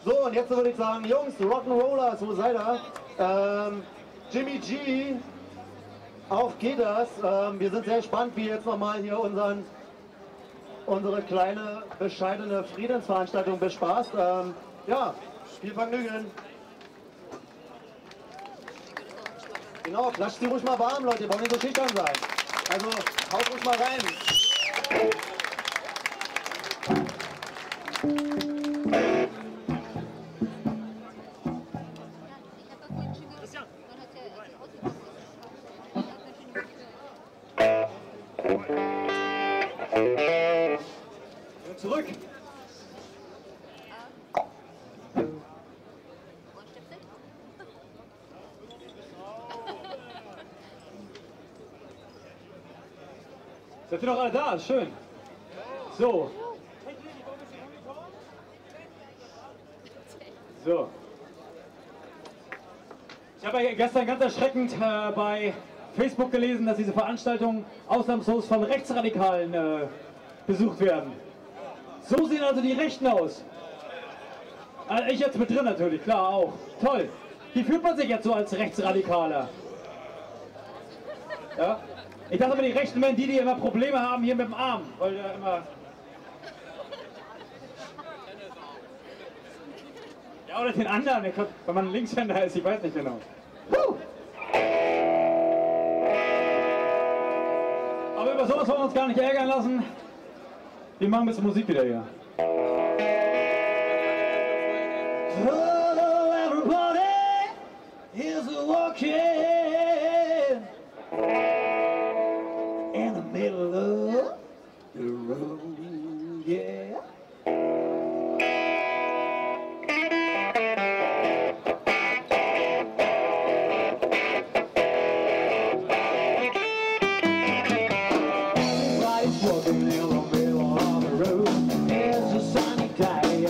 So, und jetzt würde ich sagen, Jungs, Rock'n'Rollers, wo seid ihr? Jimmy G, auf geht das. Wir sind sehr gespannt, wie jetzt nochmal hier unsere kleine, bescheidene Friedensveranstaltung bespaßt. Ja, viel Vergnügen. Genau, klatscht die ruhig mal warm, Leute, ihr wollt nicht so schüchtern sein. Also, haut ruhig mal rein. Zurück! Seid ihr noch alle da? Schön. So. So. Ich habe ja gestern ganz erschreckend bei Facebook gelesen, dass diese Veranstaltungen ausnahmslos von Rechtsradikalen besucht werden. So sehen also die Rechten aus. Also ich jetzt mit drin natürlich, klar auch. Toll. Wie fühlt man sich jetzt so als Rechtsradikaler? Ja? Ich dachte immer, die Rechten wären die immer Probleme haben hier mit dem Arm. Weil ja immer... Ja, oder den anderen, wenn man Linkshänder ist, ich weiß nicht genau. Aber über sowas wollen wir uns gar nicht ärgern lassen. Wir machen ein bisschen Musik wieder hier. Hello everybody, is walking in the middle of the road, yeah.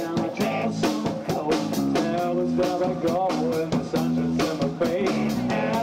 Go in the sun just in my face.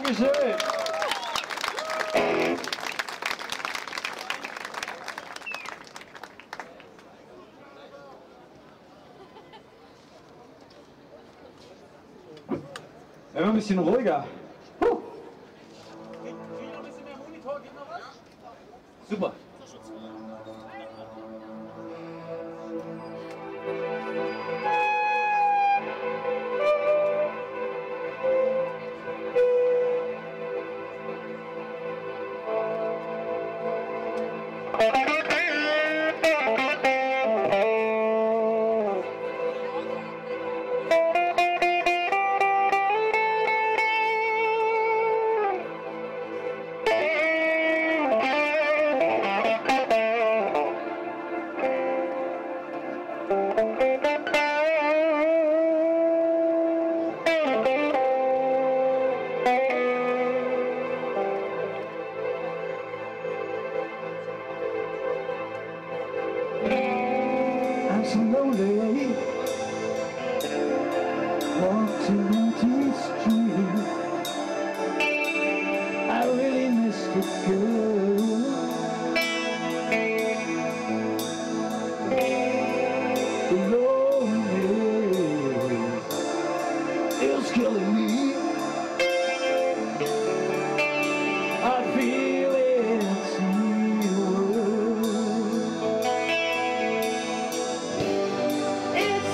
Dankeschön. Immer ein bisschen ruhiger. Super. I'm so lonely, walking empty street. I really miss the girl. The loneliness is killing me. I feel it too. It's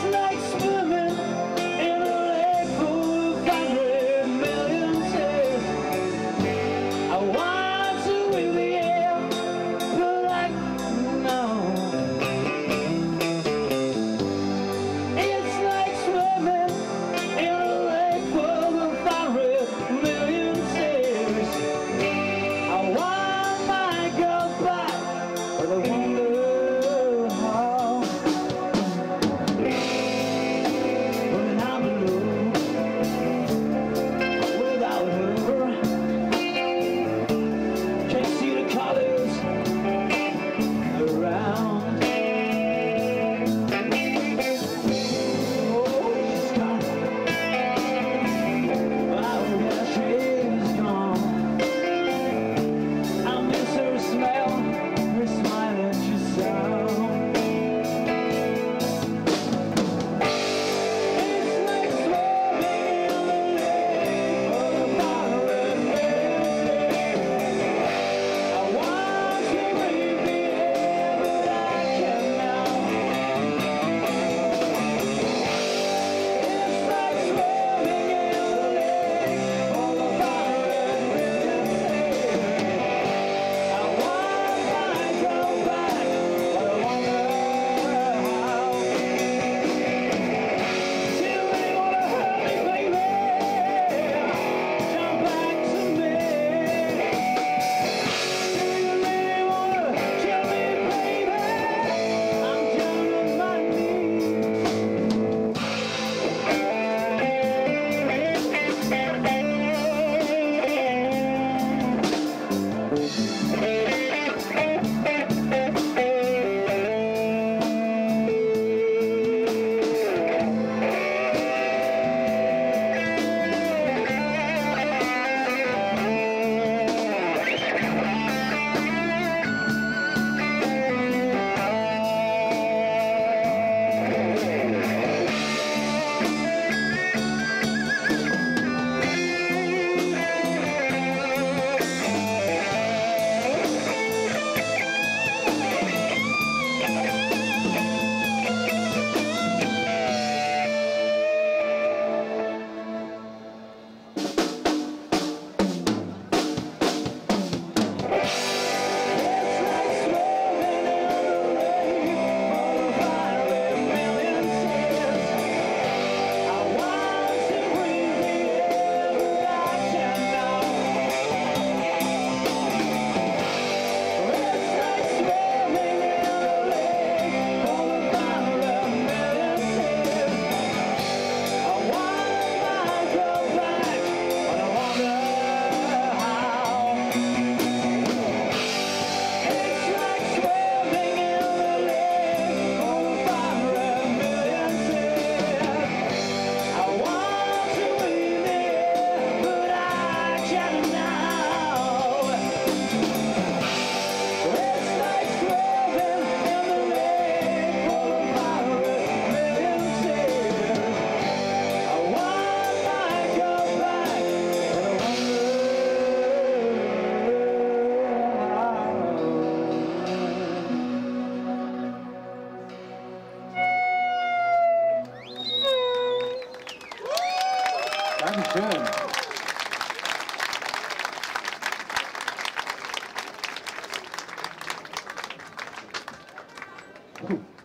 Puh.